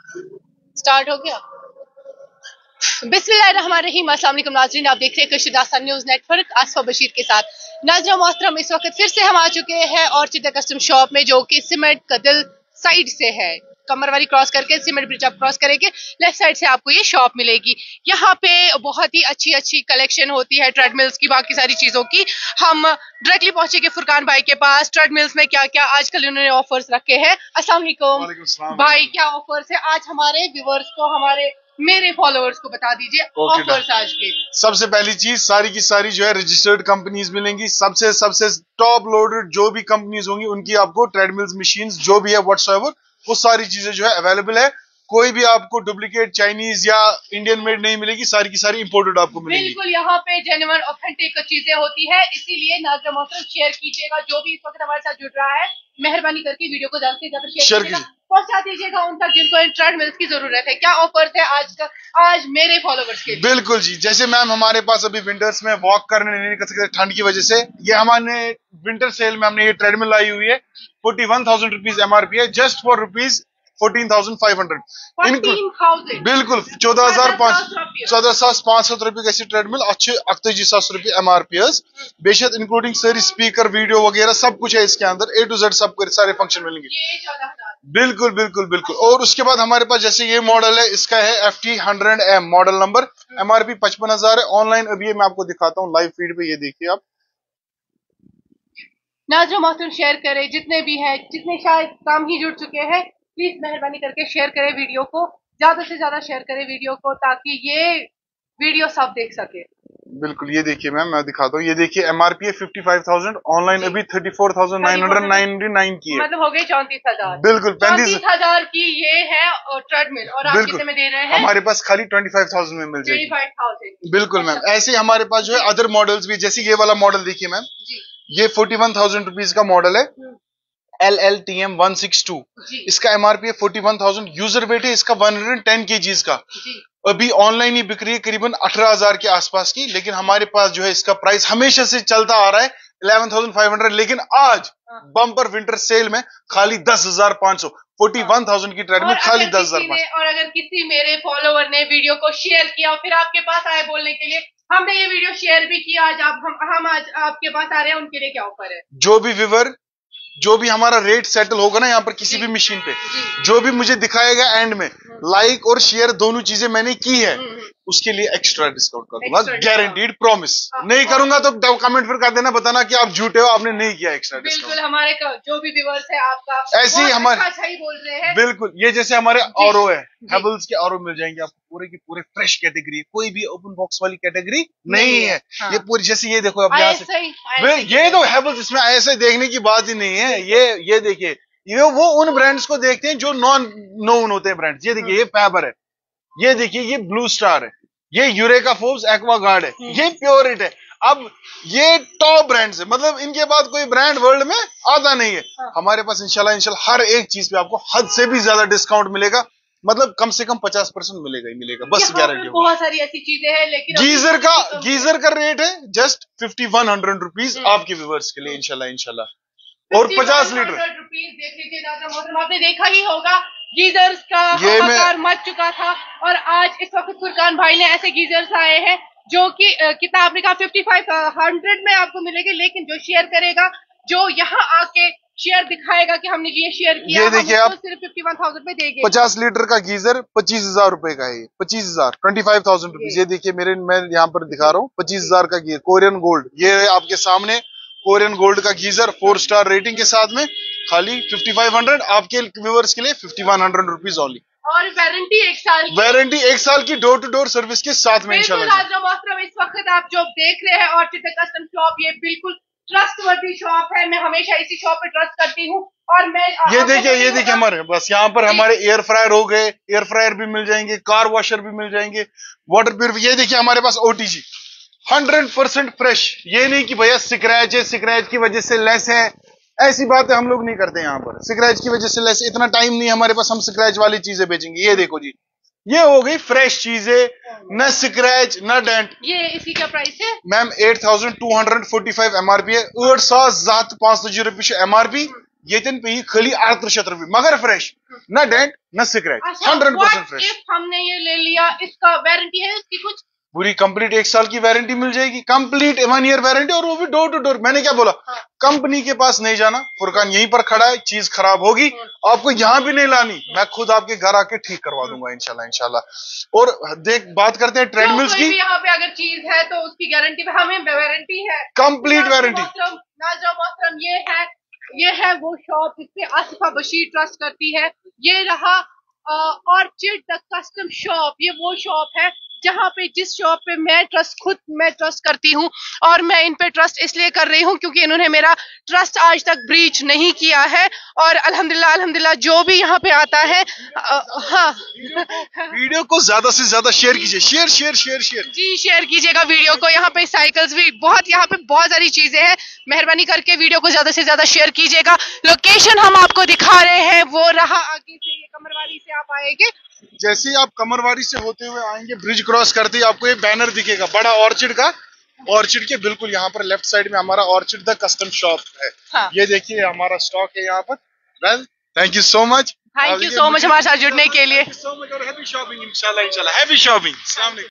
Start हो गया। बिस्मिल्लाहिर्रहमानिर्रहीम। अस्सलाम वालेकुम नाज़रीन, आप देख रहे हैं Kashida sun news network Aasifa Bashir के साथ। नाज़रीन मोहतरम, इस वक्त फिर से हम आ चुके हैं ऑर्चिड कस्टम शॉप में, जो कि सीमेंट कदल साइड से है। कमरवाली क्रॉस करके सीमेंट ब्रिज आप क्रॉस करेंगे, लेफ्ट साइड से आपको ये शॉप मिलेगी। यहाँ पे बहुत ही अच्छी अच्छी कलेक्शन होती है ट्रेडमिल्स की, बाकी सारी चीजों की। हम डायरेक्टली पहुंचेंगे फुरकान भाई के पास। ट्रेडमिल्स में क्या क्या आजकल उन्होंने ऑफर्स रखे हैं। अस्सलाम वालेकुम भाई, क्या ऑफर्स है आज हमारे व्यूअर्स को, हमारे मेरे फॉलोअर्स को बता दीजिए ऑफर्स आज के। सबसे पहली चीज, सारी की सारी जो है रजिस्टर्ड कंपनीज मिलेंगी। सबसे सबसे टॉप लोडेड जो भी कंपनीज होंगी उनकी आपको ट्रेडमिल्स मशीन्स जो भी है व्हाटसएवर, वो सारी चीजें जो है अवेलेबल है। कोई भी आपको डुप्लीकेट चाइनीज या इंडियन मेड नहीं मिलेगी, सारी की सारी इंपोर्टेड आपको मिलेगी। बिल्कुल, यहाँ पे जेन्युइन ऑथेंटिक चीजें होती है, इसीलिए नाज़रीन मोहतरम शेयर कीजिएगा। जो भी इस वक्त हमारे साथ जुड़ रहा है, मेहरबानी करके वीडियो को ज्यादा से ज्यादा शेयर कीजिएगा, पहुंचा दीजिएगा उन तक जिनको ट्रेडमिल्स की जरूरत है। क्या ऑफर्स है आज मेरे फॉलोवर्स के लिए? बिल्कुल जी, जैसे मैम हमारे पास अभी विंटर्स में वॉक करने नहीं कर सकते ठंड की वजह से, ये हमारे विंटर सेल में हमने ये ट्रेडमिल लाई हुई है। 41,000 रुपीज MRP है, जस्ट फॉर रुपीज 14,500। बिल्कुल 14,500 रुपए की ऐसी ट्रेडमिल, अच्छे 48,000 रुपए MRP, बेशक इंक्लूडिंग सारी स्पीकर वीडियो वगैरह सब कुछ है इसके अंदर, A to Z सब सारे फंक्शन मिलेंगे। बिल्कुल बिल्कुल बिल्कुल। और उसके बाद हमारे पास जैसे ये मॉडल है, इसका है FT100M मॉडल नंबर, MRP 55,000 है। ऑनलाइन अभी मैं आपको दिखाता हूँ लाइव फीड पे, ये देखिए आप। नाज़रीन मोहतरम शेयर करें, जितने भी हैं, जितने शायद काम ही जुड़ चुके हैं, प्लीज मेहरबानी करके शेयर करें वीडियो को, ज्यादा से ज्यादा शेयर करें वीडियो को, ताकि ये वीडियो सब देख सके। बिल्कुल, ये देखिए मैम मैं दिखाता हूँ, ये देखिए MRP है 55,000, ऑनलाइन अभी 34,999 की है, मतलब हो गई 34,000। बिल्कुल 35,000 की ये है ट्रेडमिल, और आप कितने में दे रहे हैं? हमारे पास खाली 25,000 में मिल जाएगी। 25,000। बिल्कुल मैम। ऐसे हमारे पास जो है अदर मॉडल्स भी, जैसे ये वाला मॉडल देखिए मैम, ये 41,000 रुपीज का मॉडल है, LLTM 162। इसका MRP है 41,000, यूजर वेट है इसका 110 kgs का। अभी ऑनलाइन ही बिक रही है करीबन 18,000 के आसपास की, लेकिन हमारे पास जो है इसका प्राइस हमेशा से चलता आ रहा है 11,500, लेकिन आज बम्पर विंटर सेल में खाली 10,500। 41,000 की ट्रेडमिल खाली 10,500। और अगर किसी मेरे फॉलोवर ने वीडियो को शेयर किया और फिर आपके पास आए बोलने के लिए हमने ये वीडियो शेयर भी किया, आज हम आज आपके पास आ रहे हैं, उनके लिए क्या ऑफर है? जो भी व्यूअर, जो भी हमारा रेट सेटल होगा ना यहाँ पर किसी भी मशीन पे, जो भी मुझे दिखाएगा एंड में, लाइक और शेयर दोनों चीजें मैंने की है, उसके लिए एक्स्ट्रा डिस्काउंट कर दूंगा, गारंटीड प्रॉमिस। नहीं करूंगा तो कमेंट फिर कर देना, बताना कि आप झूठे हो, आपने नहीं किया एक्स्ट्रा डिस्काउंट। बिल्कुल, हमारे जो भी व्यूअर्स है आपका ऐसे ही हमारे अच्छा ही बोल रहे हैं। बिल्कुल, ये जैसे हमारे ऑरो है, हेवल्स के ऑरो मिल जाएंगे आपको, पूरे की पूरे फ्रेश कैटेगरी, कोई भी ओपन बॉक्स वाली कैटेगरी नहीं है। हाँ। ये पूरी, जैसे ये देखो आप यहाँ से, ये तो हेवल्स, इसमें ऐसे देखने की बात ही नहीं है। ये देखिए, ये वो उन ब्रांड्स को देखते हैं जो नॉन नोन होते हैं ब्रांड्स। ये देखिए, ये फैबर है, ये देखिए ये ब्लू स्टार है, ये यूरेका फोर्ब्स एक्वागार्ड है, ये प्योरिट है। अब ये टॉप ब्रांड्स है, मतलब इनके बाद कोई ब्रांड वर्ल्ड में आता नहीं है। हमारे पास इंशाल्लाह हर एक चीज पे आपको हद से भी ज्यादा डिस्काउंट मिलेगा, मतलब कम से कम 50% मिलेगा ही मिलेगा, बस गारंटी। बहुत सारी ऐसी चीजें हैं, लेकिन गीजर का रेट है जस्ट 5100 रुपीज आपके व्यूअर्स के लिए, इंशाल्लाह। और 50 लीटर देख लीजिए आपने देखा ही होगा, गीजर्स का हाहाकार मच चुका था, और आज इस वक्त फुरकान भाई ने ऐसे गीजर्स आए हैं जो कि कितना आपने कहा 5500 में आपको मिलेंगे, लेकिन जो शेयर करेगा, जो यहाँ आके शेयर दिखाएगा कि हमने ये शेयर किया, ये देखिए आप, सिर्फ 51,000 में देंगे। 50 लीटर का गीजर 25,000 रुपए का है, 25,000 25,000 रुपीज। ये देखिए मैं यहाँ पर दिखा रहा हूँ 25,000 का गीजर, कोरियन गोल्ड, ये आपके सामने कोरियन गोल्ड का गीजर 4 स्टार रेटिंग के साथ में, खाली 5500 आपके व्यूअर्स के लिए, 5100 रुपीज ओनली। और वारंटी 1 साल की, वारंटी 1 साल की डोर टू डोर सर्विस के साथ में इंशाल्लाह। इस वक्त आप जो देख रहे हैं ऑर्चिड कस्टम शॉप, ये बिल्कुल ट्रस्टवर्दी शॉप है। मैं हमेशा इसी शॉप पे ट्रस्ट करती हूँ, और मैं ये देखिए हमारे बस यहाँ पर हमारे एयर फ्रायर हो गए, एयर फ्रायर भी मिल जाएंगे, कार वॉशर भी मिल जाएंगे, वाटर प्यूरिफायर। ये देखिए हमारे पास OTG 100% फ्रेश, ये नहीं कि भैया स्क्रैच है, स्क्रैच की वजह से लेस है, ऐसी बातें हम लोग नहीं करते यहाँ पर। स्क्रैच की वजह से लेस, इतना टाइम नहीं हमारे पास हम स्क्रैच वाली चीजें बेचेंगे। ये देखो जी, ये हो गई फ्रेश चीजें, न स्क्रैच न डेंट। ये इसी का प्राइस है मैम 8,245 MRP है, 8,500 रुपये MRP, ये पे ही खाली 38 रुपये, मगर फ्रेश, ना डेंट ना स्क्रैच, 100% फ्रेश। हमने ये ले लिया, इसका वारंटी है इसकी कुछ? पूरी कंप्लीट 1 साल की वारंटी मिल जाएगी, कंप्लीट 1 ईयर वारंटी, और वो भी डोर टू डोर। मैंने क्या बोला, कंपनी के पास नहीं जाना, फुरकान यहीं पर खड़ा है, चीज खराब होगी आपको यहाँ भी नहीं लानी, मैं खुद आपके घर आके ठीक करवा दूंगा इंशाल्लाह। और बात करते हैं ट्रेडमिल्स की। यहाँ पे अगर चीज है तो उसकी गारंटी, हमें वारंटी है, कंप्लीट वारंटी। नाज़रा मोहतरम, ये है वो शॉप जिसपे आसिफा बशीर ट्रस्ट करती है। ये रहा ऑर्चिड द कस्टम शॉप। ये वो शॉप है जहाँ पे, जिस शॉप पे मैं ट्रस्ट करती हूँ, और मैं इन पे ट्रस्ट इसलिए कर रही हूँ क्योंकि इन्होंने मेरा ट्रस्ट आज तक ब्रीच नहीं किया है। और अल्हम्दुलिल्लाह जो भी यहाँ पे आता है, हाँ, वीडियो को ज्यादा से ज्यादा शेयर कीजिए, शेयर जी, शेयर कीजिएगा वीडियो को। यहाँ पे साइकिल्स भी यहाँ पे बहुत सारी चीजें हैं, मेहरबानी करके वीडियो को ज्यादा से ज्यादा शेयर कीजिएगा। लोकेशन हम आपको दिखा रहे हैं, वो रहा आगे से, ये कमरवारी से आप आएंगे, जैसे ही आप कमरवारी से होते हुए आएंगे, ब्रिज क्रॉस करते ही आपको ये बैनर दिखेगा बड़ा ऑर्चिड का। ऑर्चिड के बिल्कुल यहाँ पर लेफ्ट साइड में हमारा ऑर्चिड द कस्टम शॉप है। हाँ। ये देखिए हमारा स्टॉक है यहाँ पर। Well, thank you so much, हमारे साथ जुड़ने के लिए। सो मच, और हैप्पी शॉपिंग इंशाल्लाह, हैप्पी शॉपिंग। अस्सलाम वालेकुम।